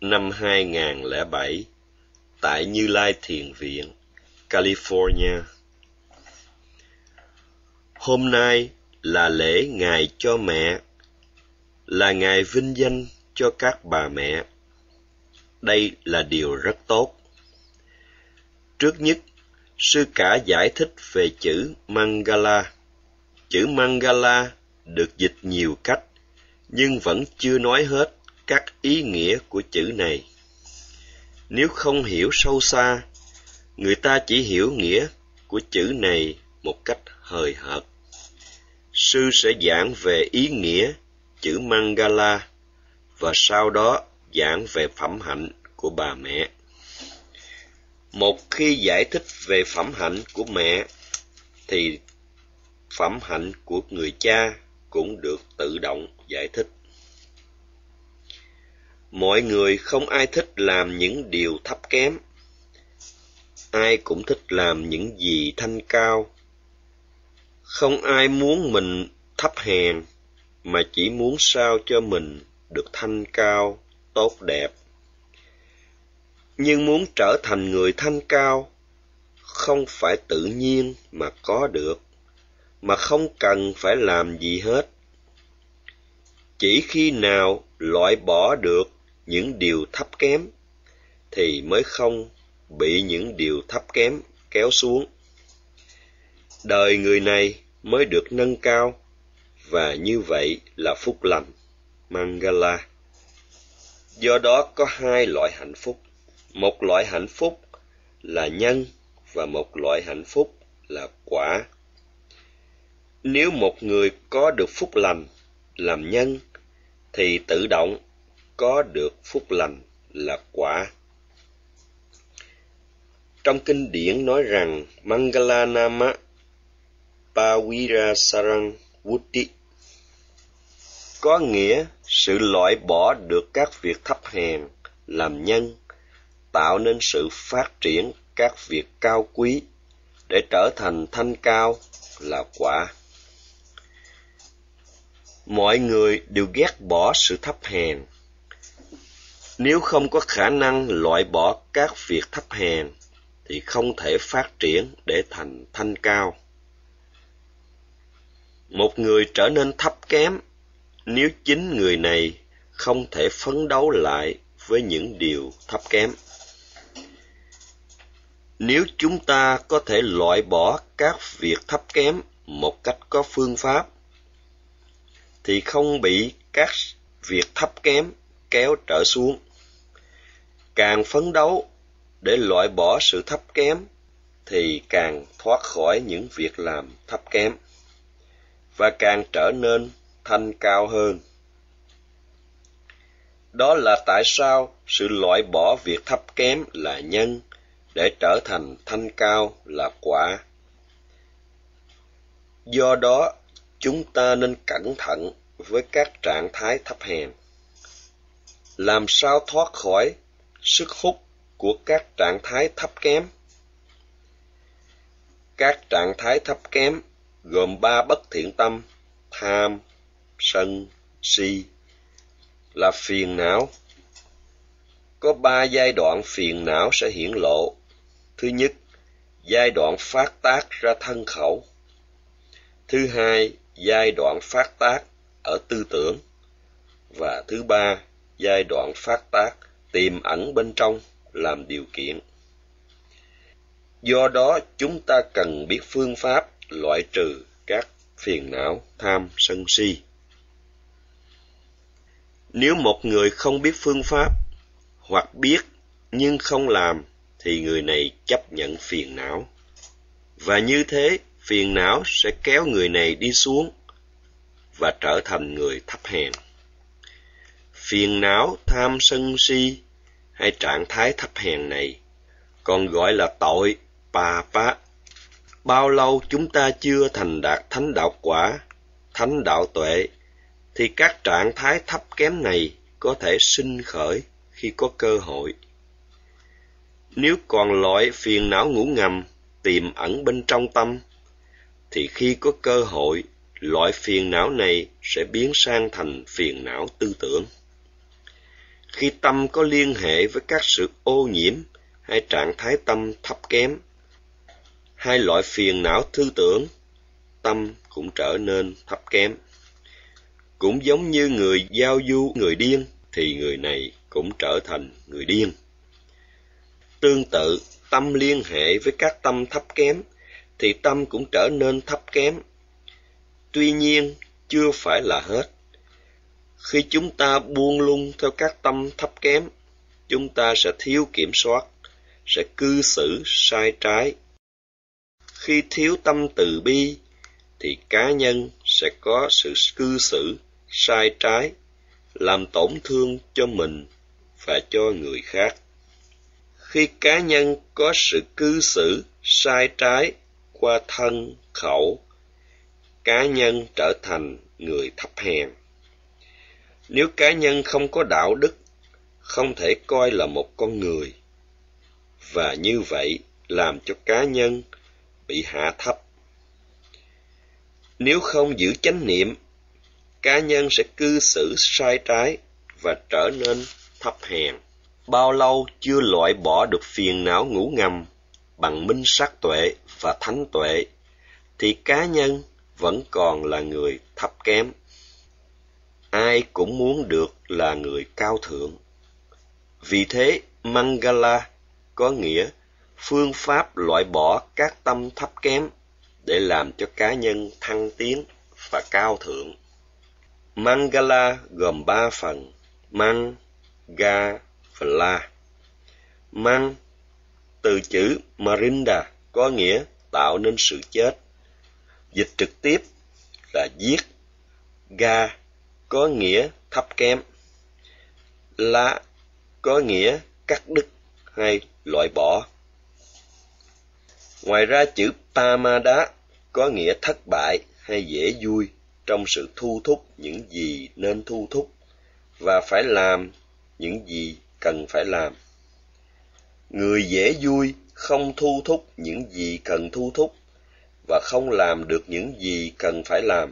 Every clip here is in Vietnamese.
năm 2007 tại Như Lai Thiền Viện, California. Hôm nay là lễ ngày cho mẹ, là ngày vinh danh cho các bà mẹ. Đây là điều rất tốt. Trước nhất, sư cả giải thích về chữ Mangala. Chữ Mangala được dịch nhiều cách, nhưng vẫn chưa nói hết các ý nghĩa của chữ này. Nếu không hiểu sâu xa, người ta chỉ hiểu nghĩa của chữ này một cách hời hợt. Sư sẽ giảng về ý nghĩa chữ Mangala và sau đó giảng về phẩm hạnh của bà mẹ. Một khi giải thích về phẩm hạnh của mẹ, thì phẩm hạnh của người cha cũng được tự động giải thích. Mọi người không ai thích làm những điều thấp kém. Ai cũng thích làm những gì thanh cao. Không ai muốn mình thấp hèn, mà chỉ muốn sao cho mình được thanh cao, tốt đẹp. Nhưng muốn trở thành người thanh cao, không phải tự nhiên mà có được, mà không cần phải làm gì hết. Chỉ khi nào loại bỏ được những điều thấp kém, thì mới không bị những điều thấp kém kéo xuống. Đời người này mới được nâng cao, và như vậy là phúc lành, Mangala. Do đó có hai loại hạnh phúc. Một loại hạnh phúc là nhân và một loại hạnh phúc là quả. Nếu một người có được phúc lành làm nhân, thì tự động có được phúc lành là quả. Trong kinh điển nói rằng Mangala Nama Pavirasarang Vutti, có nghĩa sự loại bỏ được các việc thấp hèn làm nhân, tạo nên sự phát triển các việc cao quý để trở thành thanh cao là quả. Mọi người đều ghét bỏ sự thấp hèn. Nếu không có khả năng loại bỏ các việc thấp hèn, thì không thể phát triển để thành thanh cao. Một người trở nên thấp kém nếu chính người này không thể phấn đấu lại với những điều thấp kém. Nếu chúng ta có thể loại bỏ các việc thấp kém một cách có phương pháp, thì không bị các việc thấp kém kéo trở xuống. Càng phấn đấu để loại bỏ sự thấp kém, thì càng thoát khỏi những việc làm thấp kém, và càng trở nên thanh cao hơn. Đó là tại sao sự loại bỏ việc thấp kém là nhân, để trở thành thanh cao là quả. Do đó, chúng ta nên cẩn thận với các trạng thái thấp hèn. Làm sao thoát khỏi sức hút của các trạng thái thấp kém? Các trạng thái thấp kém gồm 3 bất thiện tâm: tham, sân, si, là phiền não. Có 3 giai đoạn phiền não sẽ hiển lộ. Thứ nhất, giai đoạn phát tác ra thân khẩu. Thứ hai, giai đoạn phát tác ở tư tưởng. Và thứ ba, giai đoạn phát tác tiềm ẩn bên trong làm điều kiện. Do đó, chúng ta cần biết phương pháp loại trừ các phiền não tham sân si. Nếu một người không biết phương pháp, hoặc biết nhưng không làm, thì người này chấp nhận phiền não. Và như thế, phiền não sẽ kéo người này đi xuống và trở thành người thấp hèn. Phiền não tham sân si hay trạng thái thấp hèn này còn gọi là tội Papa. Bao lâu chúng ta chưa thành đạt thánh đạo quả, thánh đạo tuệ, thì các trạng thái thấp kém này có thể sinh khởi khi có cơ hội. Nếu còn loại phiền não ngủ ngầm tiềm ẩn bên trong tâm, thì khi có cơ hội, loại phiền não này sẽ biến sang thành phiền não tư tưởng. Khi tâm có liên hệ với các sự ô nhiễm hay trạng thái tâm thấp kém, hai loại phiền não tư tưởng, tâm cũng trở nên thấp kém. Cũng giống như người giao du người điên, thì người này cũng trở thành người điên. Tương tự, tâm liên hệ với các tâm thấp kém, thì tâm cũng trở nên thấp kém. Tuy nhiên, chưa phải là hết. Khi chúng ta buông lung theo các tâm thấp kém, chúng ta sẽ thiếu kiểm soát, sẽ cư xử sai trái. Khi thiếu tâm từ bi, thì cá nhân sẽ có sự cư xử sai trái, làm tổn thương cho mình và cho người khác. Khi cá nhân có sự cư xử sai trái qua thân, khẩu, cá nhân trở thành người thấp hèn. Nếu cá nhân không có đạo đức, không thể coi là một con người, và như vậy làm cho cá nhân bị hạ thấp. Nếu không giữ chánh niệm, cá nhân sẽ cư xử sai trái và trở nên thấp hèn. Bao lâu chưa loại bỏ được phiền não ngủ ngầm bằng minh sát tuệ và thánh tuệ, thì cá nhân vẫn còn là người thấp kém. Ai cũng muốn được là người cao thượng. Vì thế, Mangala có nghĩa phương pháp loại bỏ các tâm thấp kém để làm cho cá nhân thăng tiến và cao thượng. Mangala gồm 3 phần: Mang, Ga và La. Mang từ chữ Marinda có nghĩa tạo nên sự chết. Dịch trực tiếp là giết. Ga có nghĩa thấp kém. La có nghĩa cắt đứt hay loại bỏ. Ngoài ra, chữ Pamada có nghĩa thất bại hay dễ vui trong sự thu thúc những gì nên thu thúc và phải làm những gì cần phải làm. Người dễ vui không thu thúc những gì cần thu thúc và không làm được những gì cần phải làm.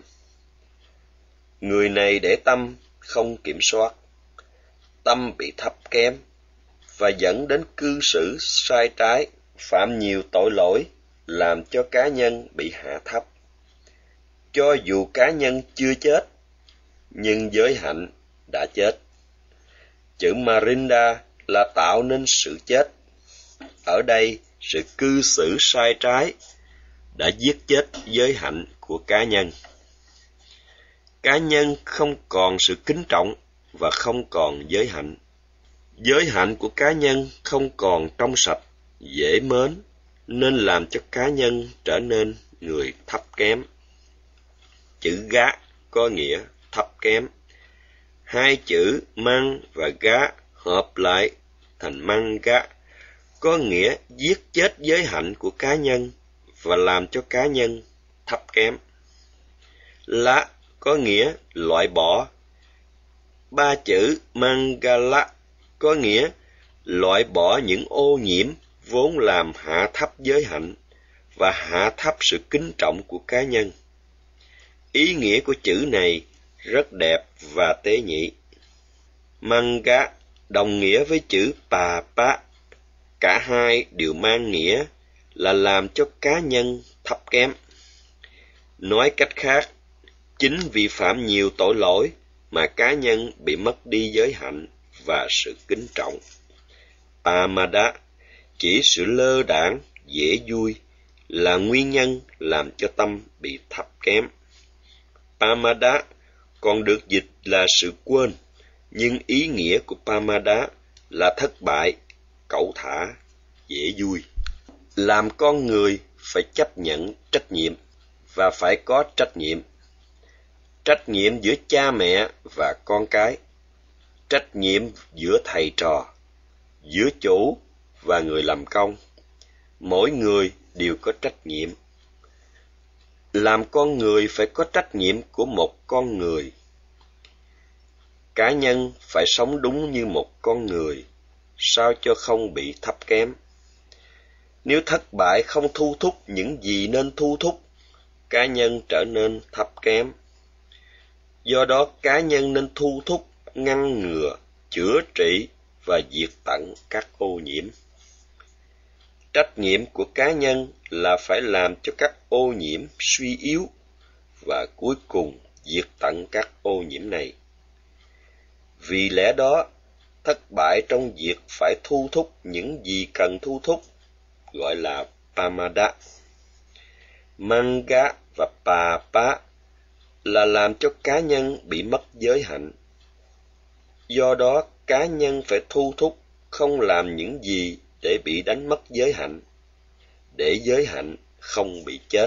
Người này để tâm không kiểm soát, tâm bị thấp kém và dẫn đến cư xử sai trái, phạm nhiều tội lỗi, làm cho cá nhân bị hạ thấp. Cho dù cá nhân chưa chết, nhưng giới hạnh đã chết. Chữ Marinda là tạo nên sự chết. Ở đây, sự cư xử sai trái đã giết chết giới hạnh của cá nhân. Cá nhân không còn sự kính trọng và không còn giới hạnh. Giới hạnh của cá nhân không còn trong sạch, dễ mến, nên làm cho cá nhân trở nên người thấp kém. Chữ Gá có nghĩa thấp kém. Hai chữ Mang và Gá hợp lại thành Mang Gá, có nghĩa giết chết giới hạnh của cá nhân và làm cho cá nhân thấp kém. La có nghĩa loại bỏ. 3 chữ Mangala có nghĩa loại bỏ những ô nhiễm vốn làm hạ thấp giới hạnh và hạ thấp sự kính trọng của cá nhân. Ý nghĩa của chữ này rất đẹp và tế nhị. Manga đồng nghĩa với chữ Papa. Cả hai đều mang nghĩa là làm cho cá nhân thấp kém. Nói cách khác, chính vì phạm nhiều tội lỗi mà cá nhân bị mất đi giới hạnh và sự kính trọng. Pamada chỉ sự lơ đãng, dễ vui là nguyên nhân làm cho tâm bị thấp kém. Pamada còn được dịch là sự quên, nhưng ý nghĩa của Pamada là thất bại, cẩu thả, dễ vui. Làm con người phải chấp nhận trách nhiệm và phải có trách nhiệm. Trách nhiệm giữa cha mẹ và con cái, trách nhiệm giữa thầy trò, giữa chủ và người làm công. Mỗi người đều có trách nhiệm. Làm con người phải có trách nhiệm của một con người. Cá nhân phải sống đúng như một con người, sao cho không bị thấp kém. Nếu thất bại không thu thúc những gì nên thu thúc, cá nhân trở nên thấp kém. Do đó cá nhân nên thu thúc, ngăn ngừa, chữa trị và diệt tận các ô nhiễm. Trách nhiệm của cá nhân là phải làm cho các ô nhiễm suy yếu và cuối cùng diệt tận các ô nhiễm này. Vì lẽ đó, thất bại trong việc phải thu thúc những gì cần thu thúc gọi là pamada. Manga và papa là làm cho cá nhân bị mất giới hạnh. Do đó, cá nhân phải thu thúc không làm những gì để bị đánh mất giới hạnh, để giới hạnh không bị chết.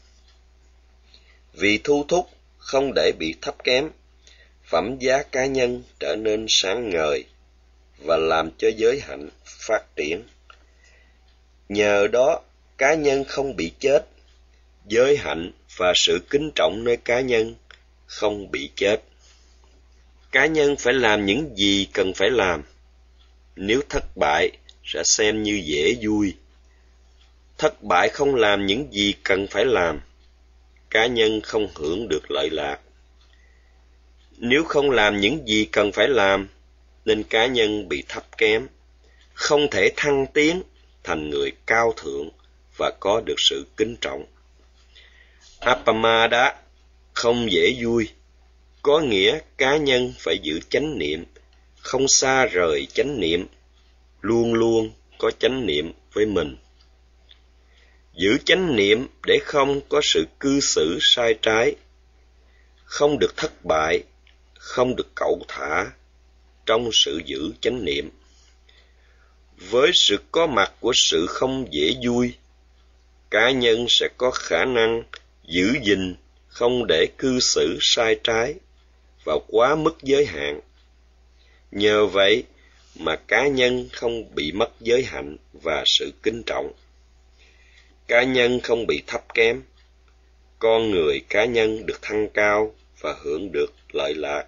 Vì thu thúc không để bị thấp kém, phẩm giá cá nhân trở nên sáng ngời và làm cho giới hạnh phát triển. Nhờ đó, cá nhân không bị chết, giới hạnh và sự kính trọng nơi cá nhân không bị chết. Cá nhân phải làm những gì cần phải làm. Nếu thất bại sẽ xem như dễ vui. Thất bại không làm những gì cần phải làm, cá nhân không hưởng được lợi lạc. Nếu không làm những gì cần phải làm, nên cá nhân bị thấp kém, không thể thăng tiến thành người cao thượng và có được sự kính trọng. Appamada không dễ vui, có nghĩa cá nhân phải giữ chánh niệm, không xa rời chánh niệm, luôn luôn có chánh niệm với mình. Giữ chánh niệm để không có sự cư xử sai trái, không được thất bại, không được cẩu thả trong sự giữ chánh niệm. Với sự có mặt của sự không dễ vui, cá nhân sẽ có khả năng giữ gìn không để cư xử sai trái và quá mức giới hạn. Nhờ vậy mà cá nhân không bị mất giới hạnh và sự kính trọng. Cá nhân không bị thấp kém, con người cá nhân được thăng cao và hưởng được lợi lạc.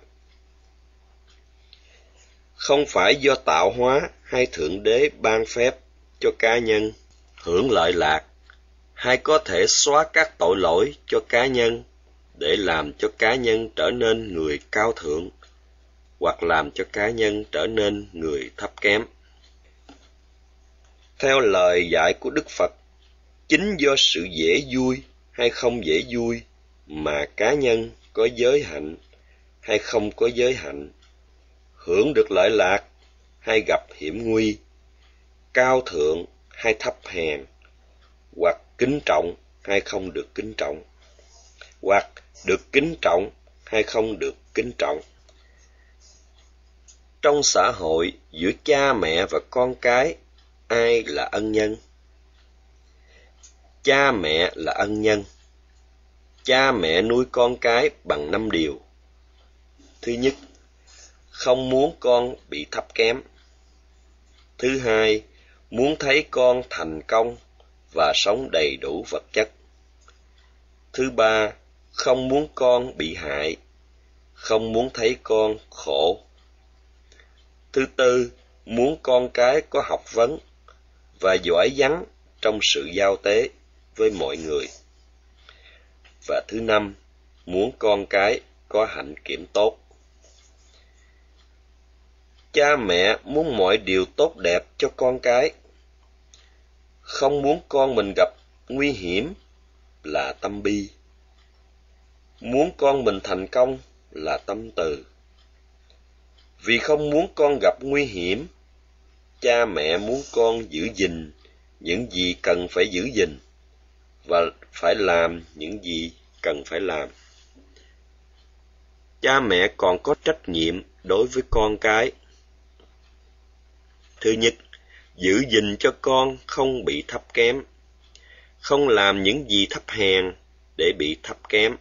Không phải do tạo hóa hay Thượng Đế ban phép cho cá nhân hưởng lợi lạc, hay có thể xóa các tội lỗi cho cá nhân để làm cho cá nhân trở nên người cao thượng, hoặc làm cho cá nhân trở nên người thấp kém. Theo lời dạy của Đức Phật, chính do sự dễ vui hay không dễ vui mà cá nhân có giới hạnh hay không có giới hạnh, hưởng được lợi lạc hay gặp hiểm nguy, cao thượng hay thấp hèn, hoặc kính trọng hay không được kính trọng, hoặc được kính trọng hay không được kính trọng. Trong xã hội, giữa cha mẹ và con cái, ai là ân nhân? Cha mẹ là ân nhân. Cha mẹ nuôi con cái bằng 5 điều. Thứ nhất, không muốn con bị thấp kém. Thứ hai, muốn thấy con thành công và sống đầy đủ vật chất. Thứ ba, không muốn con bị hại, không muốn thấy con khổ. Thứ tư, muốn con cái có học vấn và giỏi giắng trong sự giao tế với mọi người. Và thứ năm, muốn con cái có hạnh kiểm tốt. Cha mẹ muốn mọi điều tốt đẹp cho con cái, không muốn con mình gặp nguy hiểm là tâm bi, muốn con mình thành công là tâm từ. Vì không muốn con gặp nguy hiểm, cha mẹ muốn con giữ gìn những gì cần phải giữ gìn và phải làm những gì cần phải làm. Cha mẹ còn có trách nhiệm đối với con cái. Thứ nhất, giữ gìn cho con không bị thấp kém, không làm những gì thấp hèn để bị thấp kém.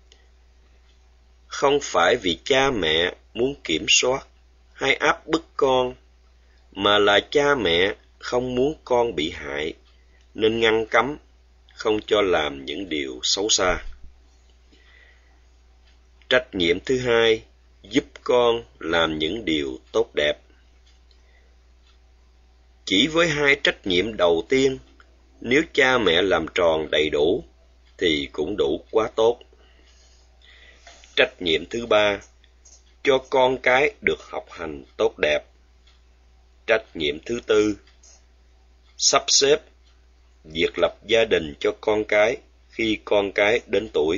Không phải vì cha mẹ muốn kiểm soát hay áp bức con, mà là cha mẹ không muốn con bị hại, nên ngăn cấm, không cho làm những điều xấu xa. Trách nhiệm thứ hai, giúp con làm những điều tốt đẹp. Chỉ với hai trách nhiệm đầu tiên, nếu cha mẹ làm tròn đầy đủ, thì cũng đủ quá tốt. Trách nhiệm thứ ba, cho con cái được học hành tốt đẹp. Trách nhiệm thứ tư, sắp xếp việc lập gia đình cho con cái khi con cái đến tuổi.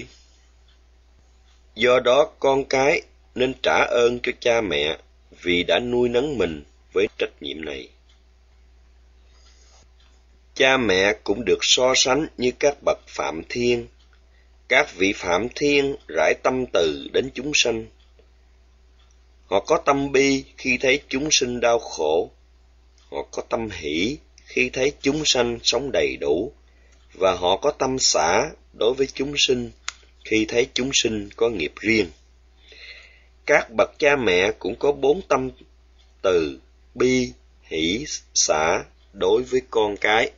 Do đó, con cái nên trả ơn cho cha mẹ vì đã nuôi nấng mình với trách nhiệm này. Cha mẹ cũng được so sánh như các bậc Phạm Thiên. Các vị Phạm Thiên rải tâm từ đến chúng sanh. Họ có tâm bi khi thấy chúng sinh đau khổ. Họ có tâm hỷ khi thấy chúng sanh sống đầy đủ. Và họ có tâm xả đối với chúng sinh khi thấy chúng sinh có nghiệp riêng. Các bậc cha mẹ cũng có 4 tâm từ, bi, hỷ, xả đối với con cái.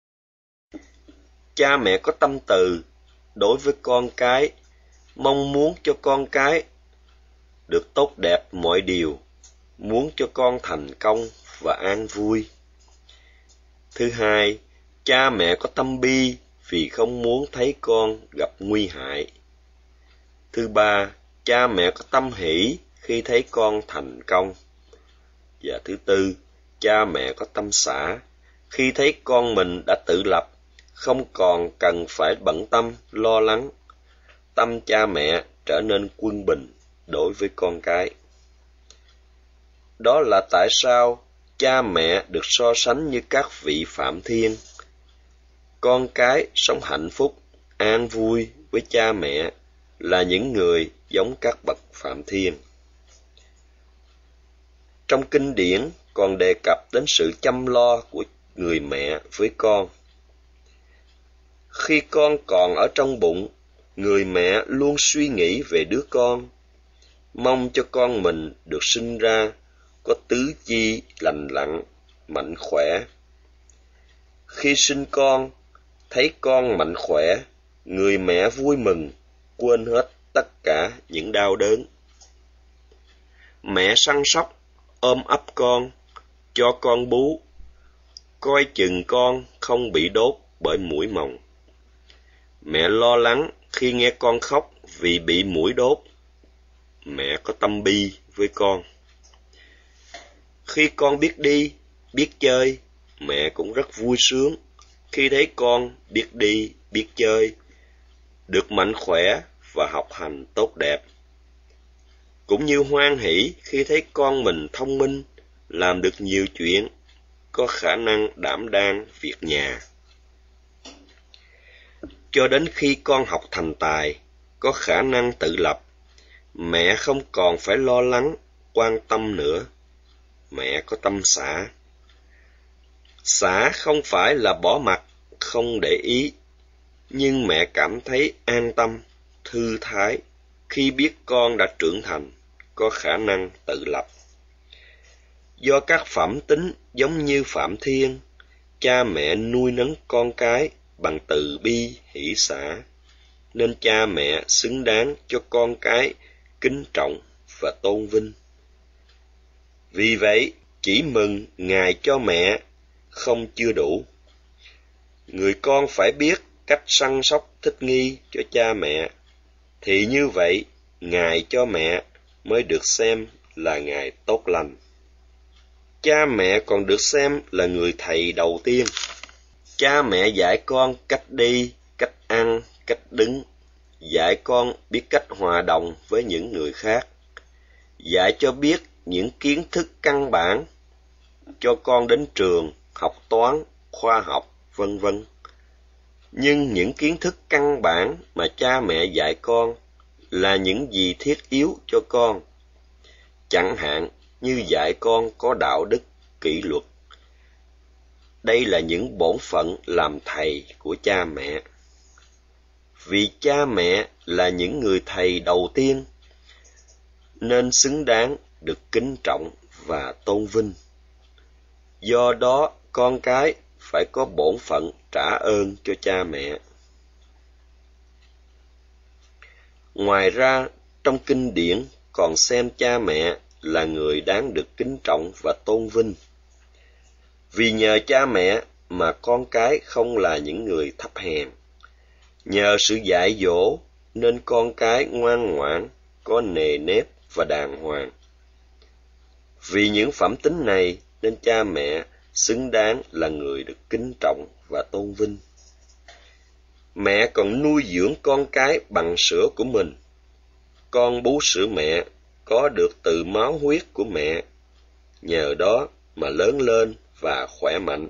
Cha mẹ có tâm từ đối với con cái, mong muốn cho con cái được tốt đẹp mọi điều, muốn cho con thành công và an vui. Thứ hai, cha mẹ có tâm bi vì không muốn thấy con gặp nguy hại. Thứ ba, cha mẹ có tâm hỷ khi thấy con thành công. Và thứ tư, cha mẹ có tâm xả khi thấy con mình đã tự lập, không còn cần phải bận tâm, lo lắng. Tâm cha mẹ trở nên quân bình đối với con cái. Đó là tại sao cha mẹ được so sánh như các vị Phạm Thiên. Con cái sống hạnh phúc, an vui với cha mẹ là những người giống các bậc Phạm Thiên. Trong kinh điển còn đề cập đến sự chăm lo của người mẹ với con. Khi con còn ở trong bụng, người mẹ luôn suy nghĩ về đứa con, mong cho con mình được sinh ra có tứ chi lành lặn, mạnh khỏe. Khi sinh con, thấy con mạnh khỏe, người mẹ vui mừng, quên hết tất cả những đau đớn. Mẹ săn sóc, ôm ấp con, cho con bú, coi chừng con không bị đốt bởi muỗi mồng. Mẹ lo lắng khi nghe con khóc vì bị muỗi đốt. Mẹ có tâm bi với con. Khi con biết đi, biết chơi, mẹ cũng rất vui sướng khi thấy con biết đi, biết chơi, được mạnh khỏe và học hành tốt đẹp. Cũng như hoan hỷ khi thấy con mình thông minh, làm được nhiều chuyện, có khả năng đảm đang việc nhà. Cho đến khi con học thành tài, có khả năng tự lập, mẹ không còn phải lo lắng, quan tâm nữa. Mẹ có tâm xả. Xả không phải là bỏ mặc, không để ý, nhưng mẹ cảm thấy an tâm, thư thái khi biết con đã trưởng thành, có khả năng tự lập. Do các phẩm tính giống như Phạm Thiên, cha mẹ nuôi nấng con cái bằng từ bi hỷ xả, nên cha mẹ xứng đáng cho con cái kính trọng và tôn vinh. Vì vậy, chỉ mừng ngày cho mẹ không chưa đủ. Người con phải biết cách săn sóc thích nghi cho cha mẹ, thì như vậy ngày cho mẹ mới được xem là ngày tốt lành. Cha mẹ còn được xem là người thầy đầu tiên. Cha mẹ dạy con cách đi, cách ăn, cách đứng, dạy con biết cách hòa đồng với những người khác, dạy cho biết những kiến thức căn bản, cho con đến trường học toán, khoa học, vân vân. Nhưng những kiến thức căn bản mà cha mẹ dạy con là những gì thiết yếu cho con, chẳng hạn như dạy con có đạo đức, kỷ luật. Đây là những bổn phận làm thầy của cha mẹ. Vì cha mẹ là những người thầy đầu tiên, nên xứng đáng được kính trọng và tôn vinh. Do đó, con cái phải có bổn phận trả ơn cho cha mẹ. Ngoài ra, trong kinh điển còn xem cha mẹ là người đáng được kính trọng và tôn vinh. Vì nhờ cha mẹ mà con cái không là những người thấp hèn. Nhờ sự dạy dỗ nên con cái ngoan ngoãn, có nề nếp và đàng hoàng. Vì những phẩm tính này nên cha mẹ xứng đáng là người được kính trọng và tôn vinh. Mẹ còn nuôi dưỡng con cái bằng sữa của mình. Con bú sữa mẹ có được từ máu huyết của mẹ, nhờ đó mà lớn lên và khỏe mạnh.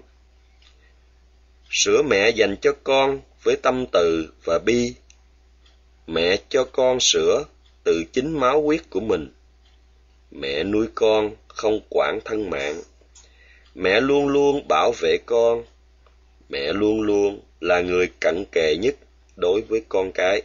Sữa mẹ dành cho con với tâm từ và bi. Mẹ cho con sữa từ chính máu huyết của mình. Mẹ nuôi con không quản thân mạng. Mẹ luôn luôn bảo vệ con. Mẹ luôn luôn là người cận kề nhất đối với con cái.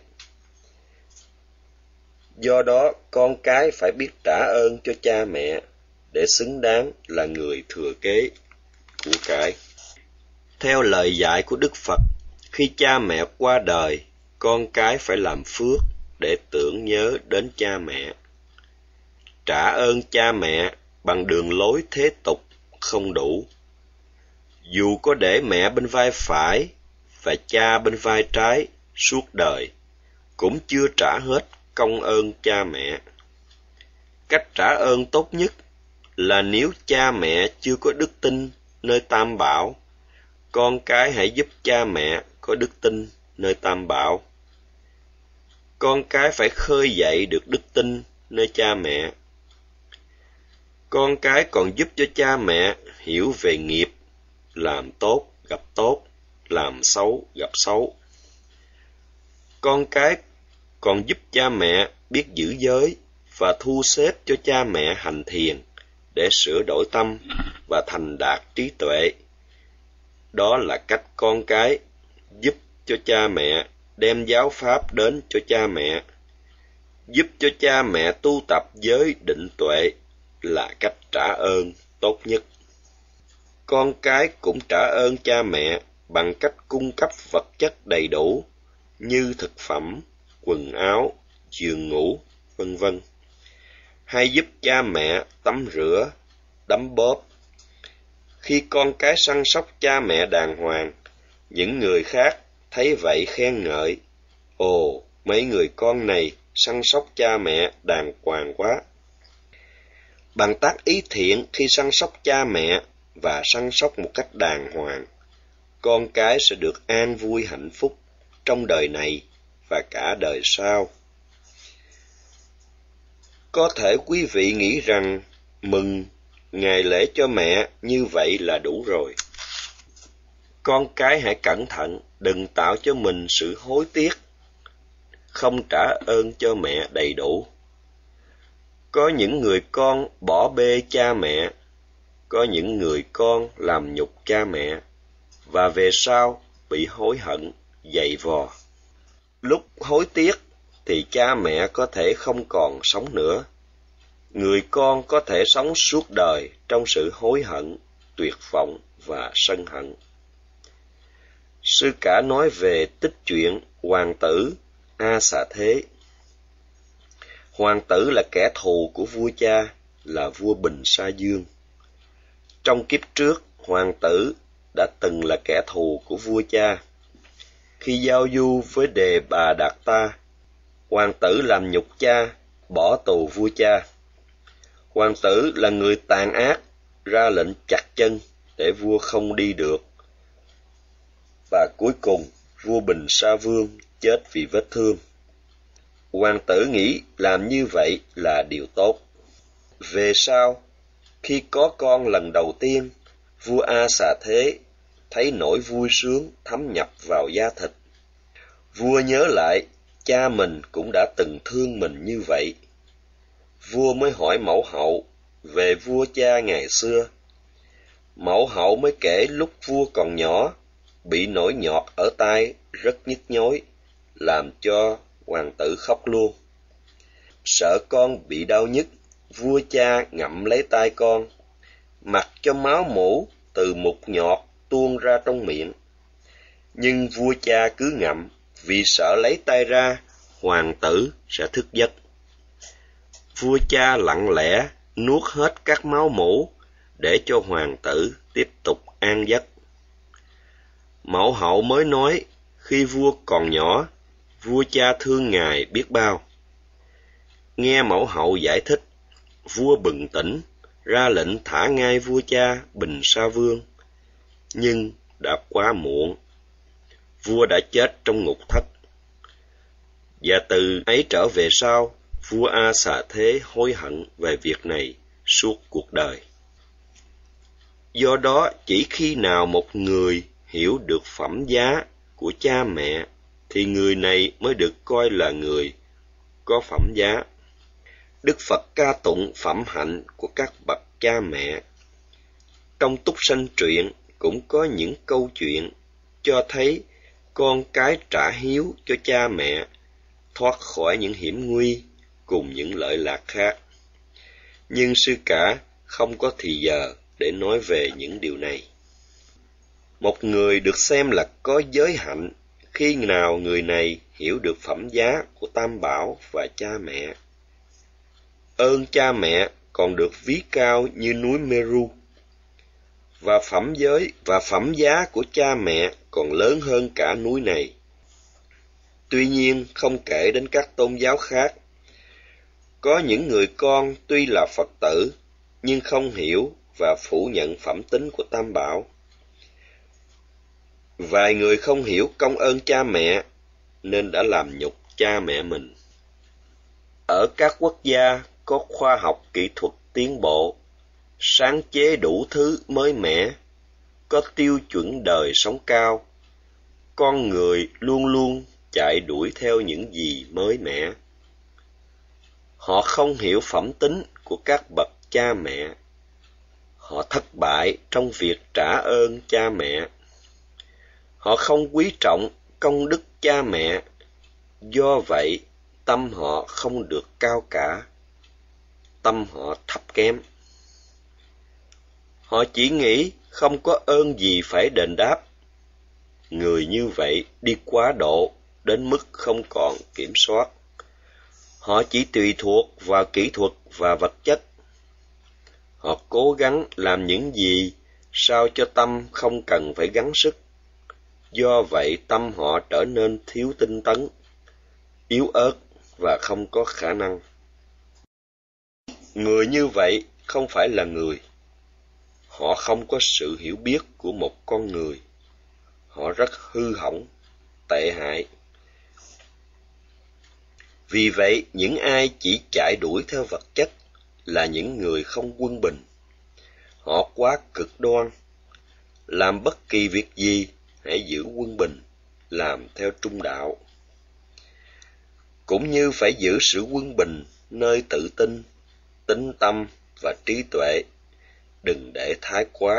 Do đó, con cái phải biết trả ơn cho cha mẹ để xứng đáng là người thừa kế của cái. Theo lời dạy của Đức Phật, khi cha mẹ qua đời, con cái phải làm phước để tưởng nhớ đến cha mẹ. Trả ơn cha mẹ bằng đường lối thế tục không đủ. Dù có để mẹ bên vai phải và cha bên vai trái suốt đời, cũng chưa trả hết công ơn cha mẹ. Cách trả ơn tốt nhất là nếu cha mẹ chưa có đức tin nơi Tam Bảo, con cái hãy giúp cha mẹ có đức tin nơi Tam Bảo. Con cái phải khơi dậy được đức tin nơi cha mẹ. Con cái còn giúp cho cha mẹ hiểu về nghiệp, làm tốt gặp tốt, làm xấu gặp xấu. Con cái còn giúp cha mẹ biết giữ giới và thu xếp cho cha mẹ hành thiền để sửa đổi tâm và thành đạt trí tuệ. Đó là cách con cái giúp cho cha mẹ đem giáo pháp đến cho cha mẹ. Giúp cho cha mẹ tu tập giới định tuệ là cách trả ơn tốt nhất. Con cái cũng trả ơn cha mẹ bằng cách cung cấp vật chất đầy đủ như thực phẩm, quần áo, giường ngủ, vân vân. Hay giúp cha mẹ tắm rửa, đấm bóp. Khi con cái săn sóc cha mẹ đàng hoàng, những người khác thấy vậy khen ngợi: "Ồ, mấy người con này săn sóc cha mẹ đàng hoàng quá." Bằng tác ý thiện khi săn sóc cha mẹ và săn sóc một cách đàng hoàng, con cái sẽ được an vui hạnh phúc trong đời này và cả đời sau. Có thể quý vị nghĩ rằng mừng ngày lễ cho mẹ như vậy là đủ rồi. Con cái hãy cẩn thận, đừng tạo cho mình sự hối tiếc, không trả ơn cho mẹ đầy đủ. Có những người con bỏ bê cha mẹ, có những người con làm nhục cha mẹ, và về sau bị hối hận, dày vò. Lúc hối tiếc thì cha mẹ có thể không còn sống nữa. Người con có thể sống suốt đời trong sự hối hận, tuyệt vọng và sân hận. Sư cả nói về tích truyện hoàng tử A Xà Thế. Hoàng tử là kẻ thù của vua cha, là vua Bình Sa Dương. Trong kiếp trước, hoàng tử đã từng là kẻ thù của vua cha. Khi giao du với Đề Bà Đạt Ta, hoàng tử làm nhục cha, bỏ tù vua cha. Hoàng tử là người tàn ác, ra lệnh chặt chân để vua không đi được. Và cuối cùng, vua Bình Sa Vương chết vì vết thương. Hoàng tử nghĩ làm như vậy là điều tốt. Về sau, khi có con lần đầu tiên, vua A Xà Thế thấy nỗi vui sướng thấm nhập vào da thịt. Vua nhớ lại cha mình cũng đã từng thương mình như vậy. Vua mới hỏi mẫu hậu về vua cha ngày xưa. Mẫu hậu mới kể lúc vua còn nhỏ, bị nổi nhọt ở tai rất nhức nhối, làm cho hoàng tử khóc luôn. Sợ con bị đau nhức, vua cha ngậm lấy tai con, mặc cho máu mủ từ mụt nhọt tuôn ra trong miệng. Nhưng vua cha cứ ngậm, vì sợ lấy tay ra, hoàng tử sẽ thức giấc. Vua cha lặng lẽ nuốt hết các máu mủ để cho hoàng tử tiếp tục an giấc. Mẫu hậu mới nói, khi vua còn nhỏ, vua cha thương ngài biết bao. Nghe mẫu hậu giải thích, vua bừng tỉnh, ra lệnh thả ngay vua cha Bình Sa Vương. Nhưng đã quá muộn, vua đã chết trong ngục thất. Và từ ấy trở về sau, vua A Xà Thế hối hận về việc này suốt cuộc đời. Do đó, chỉ khi nào một người hiểu được phẩm giá của cha mẹ, thì người này mới được coi là người có phẩm giá. Đức Phật ca tụng phẩm hạnh của các bậc cha mẹ. Trong Túc Sanh Truyện cũng có những câu chuyện cho thấy con cái trả hiếu cho cha mẹ thoát khỏi những hiểm nguy cùng những lợi lạc khác. Nhưng sư cả không có thì giờ để nói về những điều này. Một người được xem là có giới hạnh khi nào người này hiểu được phẩm giá của Tam Bảo và cha mẹ. Ơn cha mẹ còn được ví cao như núi Meru, và phẩm giới và phẩm giá của cha mẹ còn lớn hơn cả núi này. Tuy nhiên, không kể đến các tôn giáo khác, có những người con tuy là Phật tử nhưng không hiểu và phủ nhận phẩm tính của Tam Bảo. Vài người không hiểu công ơn cha mẹ nên đã làm nhục cha mẹ mình. Ở các quốc gia có khoa học kỹ thuật tiến bộ, sáng chế đủ thứ mới mẻ, có tiêu chuẩn đời sống cao, con người luôn luôn chạy đuổi theo những gì mới mẻ. Họ không hiểu phẩm tính của các bậc cha mẹ. Họ thất bại trong việc trả ơn cha mẹ. Họ không quý trọng công đức cha mẹ, do vậy tâm họ không được cao cả, tâm họ thấp kém. Họ chỉ nghĩ không có ơn gì phải đền đáp. Người như vậy đi quá độ đến mức không còn kiểm soát. Họ chỉ tùy thuộc vào kỹ thuật và vật chất. Họ cố gắng làm những gì sao cho tâm không cần phải gắng sức. Do vậy tâm họ trở nên thiếu tinh tấn, yếu ớt và không có khả năng. Người như vậy không phải là người. Họ không có sự hiểu biết của một con người. Họ rất hư hỏng, tệ hại. Vì vậy, những ai chỉ chạy đuổi theo vật chất là những người không quân bình. Họ quá cực đoan. Làm bất kỳ việc gì, hãy giữ quân bình, làm theo trung đạo. Cũng như phải giữ sự quân bình nơi tự tin, tín tâm và trí tuệ, đừng để thái quá.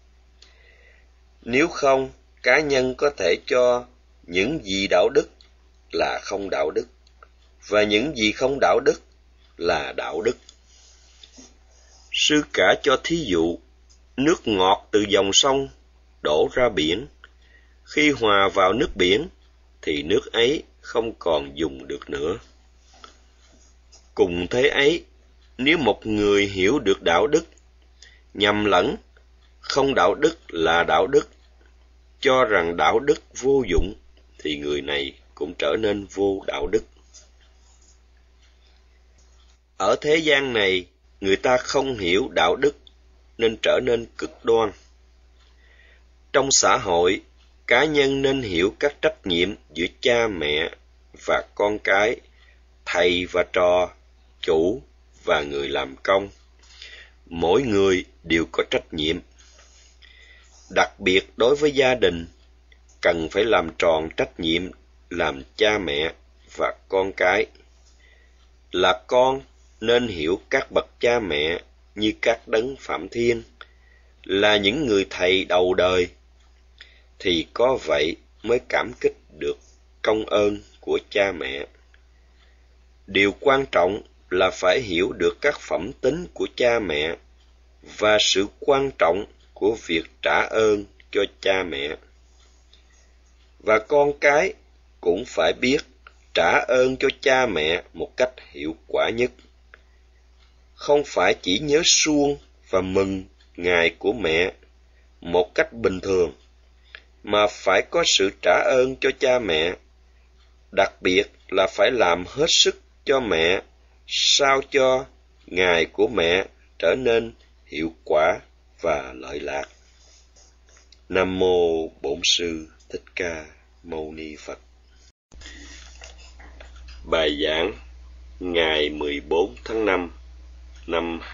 Nếu không, cá nhân có thể cho những gì đạo đức là không đạo đức, và những gì không đạo đức là đạo đức. Sư cả cho thí dụ, nước ngọt từ dòng sông đổ ra biển. Khi hòa vào nước biển, thì nước ấy không còn dùng được nữa. Cùng thế ấy, nếu một người hiểu được đạo đức, nhầm lẫn không đạo đức là đạo đức, cho rằng đạo đức vô dụng, thì người này cũng trở nên vô đạo đức. Ở thế gian này, người ta không hiểu đạo đức nên trở nên cực đoan. Trong xã hội, cá nhân nên hiểu các trách nhiệm giữa cha mẹ và con cái, thầy và trò, chủ và người làm công. Mỗi người đều có trách nhiệm. Đặc biệt đối với gia đình, cần phải làm tròn trách nhiệm làm cha mẹ và con cái. Là con nên hiểu các bậc cha mẹ như các đấng Phạm Thiên, là những người thầy đầu đời, thì có vậy mới cảm kích được công ơn của cha mẹ. Điều quan trọng là phải hiểu được các phẩm tính của cha mẹ và sự quan trọng của việc trả ơn cho cha mẹ. Và con cái cũng phải biết trả ơn cho cha mẹ một cách hiệu quả nhất. Không phải chỉ nhớ suông và mừng ngày của mẹ một cách bình thường, mà phải có sự trả ơn cho cha mẹ, đặc biệt là phải làm hết sức cho mẹ sao cho ngày của mẹ trở nên hiệu quả và lợi lạc. Nam mô Bổn Sư Thích Ca Mâu Ni Phật. Bài giảng ngày 14 tháng 5 năm